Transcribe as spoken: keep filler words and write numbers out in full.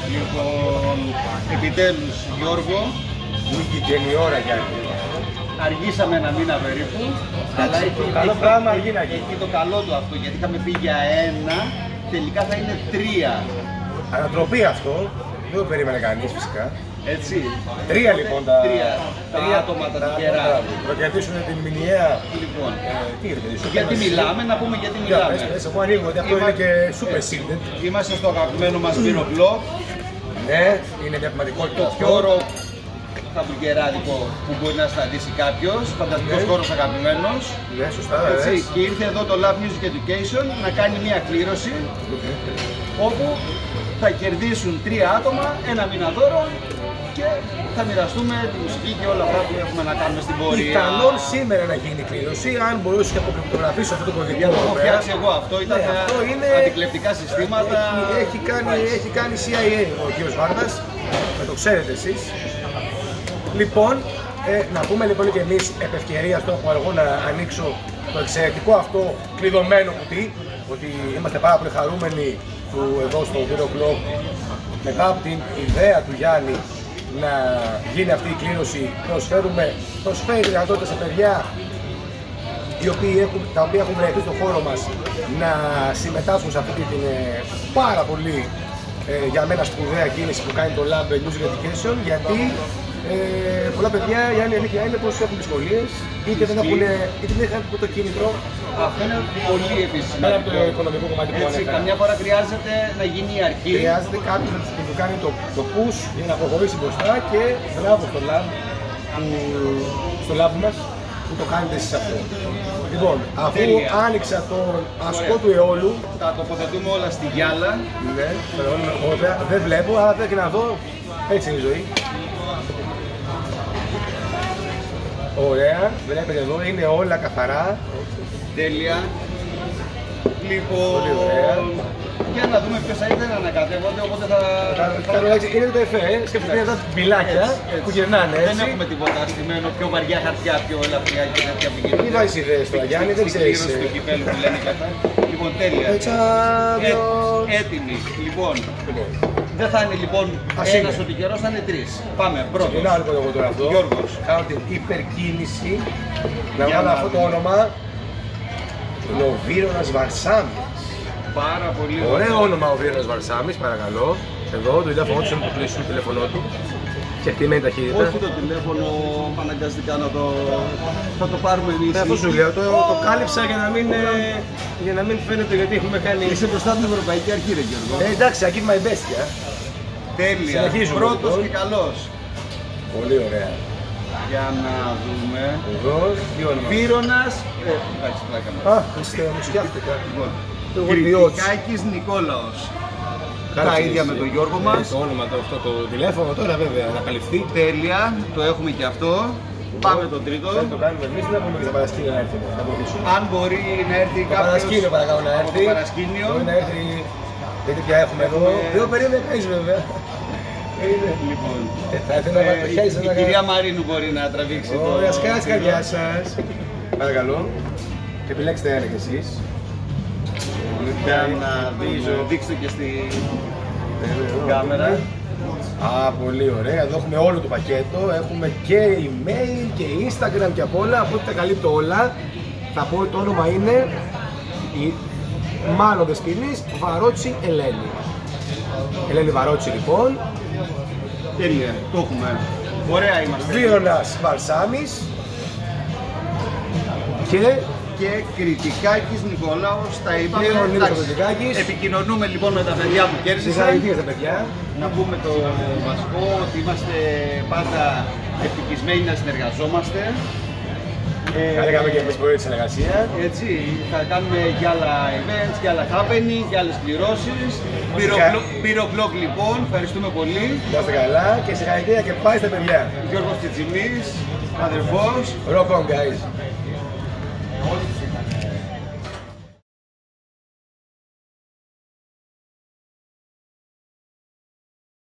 Λοιπόν, επιτέλους Γιώργο. Νίκη και η ώρα Γιάννη. Αργήσαμε ένα μήνα περίπου. Αλλά έχει, το καλό έχει, πράγμα έχει, αργεί να γίνει. έχει το καλό του αυτό, γιατί είχαμε πει για ένα, τελικά θα είναι τρία. Ανατροπή αυτό, δεν το περίμενε κανείς φυσικά. Έτσι. Τρία λοιπόν τα, Τρία, τα τρία, άτομα, τα τα τυχερά. Θα κερδίσουν την μηνιαία. Λοιπόν, Ε, τι είναι, κερδίσουν. γιατί μιλάμε, να πούμε γιατί μιλάμε. Εγώ ανοίγω ότι αυτό Είμα- είναι και super sealed. Είμαστε στο αγαπημένο μας Viroblog, Ναι, είναι μια πραγματικότητα. το αυτό. πιο ωραίο χαμπουργκεράδικο που μπορεί να στατήσει κάποιος, φανταστικός Ναι. χώρος αγαπημένος. Ναι, σωστά, Έτσι, έτσι. και ήρθε εδώ το Love Music Education να κάνει μια κλήρωση όπου θα κερδίσουν τρία άτομα, ένα μήνα δώρο και θα μοιραστούμε τη μουσική και όλα αυτά που έχουμε να κάνουμε στην πορεία. Πιθανόν σήμερα να γίνει η κλήρωση, αν μπορούσε να αποκρυπτογραφήσει αυτό το κωδικό. Για το έχω εδώ φτιάξει πέρα. εγώ αυτό, ήταν Ναι, αυτό είναι- αντικλεπτικά συστήματα. Έχει, έχει, κάνει, έχει κάνει σι άι έι ο κ. Βάρδας, με το ξέρετε εσείς. Λοιπόν, ε, να πούμε λοιπόν και εμείς επ' ευκαιρία στο έχω εγώ να ανοίξω το εξαιρετικό αυτό κλειδωμένο κουτί, ότι είμαστε πάρα πολύ χαρούμενοι που εδώ στο Viroblog μετά από την ιδέα του Γιάννη να γίνει αυτή η κλήρωση, προσφέρουμε, προσφέρει δυνατότητα σε παιδιά οι οποίοι έχουν, τα οποία έχουν βρεθεί στον χώρο μας να συμμετάσχουν σε αυτή την ε, πάρα πολύ ε, για μένα σπουδαία κίνηση που κάνει το Love Music Education, γιατί ε, πολλά παιδιά, η άλλη αλήθεια είναι πως έχουν δυσκολίες, είτε δεν έχουν, είτε δεν έχουν το κίνητρο. Αυτό είναι πολύ επίσης Πέρα από σημαντικό. το οικονομικό κομμάτι που Έτσι, ανέφερα. καμιά φορά χρειάζεται να γίνει η αρχή. Χρειάζεται κάποιος να του κάνει το, το push για να προχωρήσει μπροστά και μπράβο στο Love, που, στο Love μας που το κάνετε εσείς αυτό. Λοιπόν, αφού Τέλεια. άνοιξα τον ασκό του αιώλου, Τα τοποθετούμε όλα στη γυάλα. ναι, βέβαια, δεν βλέπω, αλλά πρέπει να δω, έτσι είναι η ζωή. Ωραία, βλέπετε εδώ, είναι όλα καθαρά. Τέλεια. Λοιπόν, Πολύ ωραία. για να δούμε ποιος θα ήθελε να ανακατεύονται, οπότε θα... Κάνω έτσι, είναι το εφέ, ε, σκεφτείτε αυτά τα μπιλάκια Έτσι, έτσι. που γυρνάνε Δεν έτσι. έχουμε τίποτα στημένο, πιο βαριά χαρτιά, πιο ελαφριά και τέτοια που Μην βάζεις ιδέες τώρα Γιάννη, δεν ξέρεις. Στην του κυπέλου που λένε και αυτά. Λοιπόν, τέλεια. Ε, Champions. Ε, έτοιμοι. Λοιπόν, δεν θα είναι λοιπόν Ας ένας είναι. ο τυχερός, θα είναι τρεις. Πάμε, πρώτος. Ξεκινάω λοιπόν εγώ τώρα αυτό. Γιώργος. Κάνω την υπερκίνηση να Για βάλω να αυτό το δούμε. όνομα. Είναι ο Βίρονας Βαρσάμις. Πάρα πολύ Ωραίο όνομα ο Βίρονας Βαρσάμις, παρακαλώ. Εδώ, το τηλέφωνο του, να το κλείσουν το τηλέφωνο του. Και χτυμένη ταχύτητα. Όχι το τηλέφωνο αναγκαστικά να το... θα το πάρουμε εμείς. Ναι, αυτό σου λέω, το, το κάλυψα για να μην, ε, για να μην φαίνεται γιατί έχουμε κάνει... Είσαι μπροστά από την Ευρωπαϊκή Αρχή, ρε Γιώργο. Ε, εντάξει, I give my best, yeah. Τέλεια. συνεχίζουμε, Πρώτος λοιπόν. και καλός. Πολύ ωραία. Για να δούμε. Εδώ, τι όνομα. Βύρονας. Ε, εντάξει, πλάκα μου. Α, είστε, μου φτιάχτηκα. Λοιπόν, Εγώ Κρητικάκης Νικόλαος. Τα ίδια με τον Γιώργο μας. Το όνομα, το, αυτό, το τηλέφωνο τώρα βέβαια να καλυφθεί. Τέλεια, το έχουμε και αυτό. Πάμε τον τρίτο. Δεν το κάνουμε εμείς, δεν πούμε και τα παρασκήνια να έρθει. Να βοηθήσουμε. Αν μπορεί να έρθει Το κάποιος παρασκήνιο παρακαλώ να από έρθει. το παρασκήνιο. Μπορεί να έρθει. Γιατί πια έχουμε εδώ. Έχουμε- Δύο περίμενε κανείς βέβαια. Είναι. Λοιπόν, Ε, Θα ήθελα να βάλω το ε, χέρι η, σας η να κυρία κάνω. Μαρίνου μπορεί να τραβήξει το... Ωραία, σκάρα της καρδιάς σας. Παρακαλώ. Και επιλέξτε ένα κι εσείς. Για να δείξω, δείξτε και στη κάμερα. Α, πολύ ωραία. Εδώ έχουμε όλο το πακέτο. Έχουμε και email και Instagram και απ' όλα. Από ό,τι τα καλύπτω όλα. Θα πω ότι το όνομα είναι η Μάλλον Δεσποινής Βαρότσι Ελένη. Ελένη Βαρότσι λοιπόν. Τέλεια, το έχουμε. Ωραία είμαστε. Βίρονας Βαρσάμις. Και Και Κρητικάκης Νικολάος, τα είπαμε. Πλέον είναι Εντάξει, ο Κρητικάκης. επικοινωνούμε λοιπόν με τα παιδιά που κέρδισαν. συγχαρητήρια στα παιδιά. Να πούμε το βασικό ότι είμαστε πάντα ευτυχισμένοι να συνεργαζόμαστε. Θα λέγαμε και εμείς πολύ τη συνεργασία. Έτσι, θα κάνουμε και άλλα events, και άλλα happening, και άλλες κληρώσεις. Φυσικά. Viroblog λοιπόν, ευχαριστούμε πολύ. Να είστε καλά και συγχαρητήρια και πάει στα παιδιά. Γιώργος Τσιτσιμής, αδερφός. Rock on guys.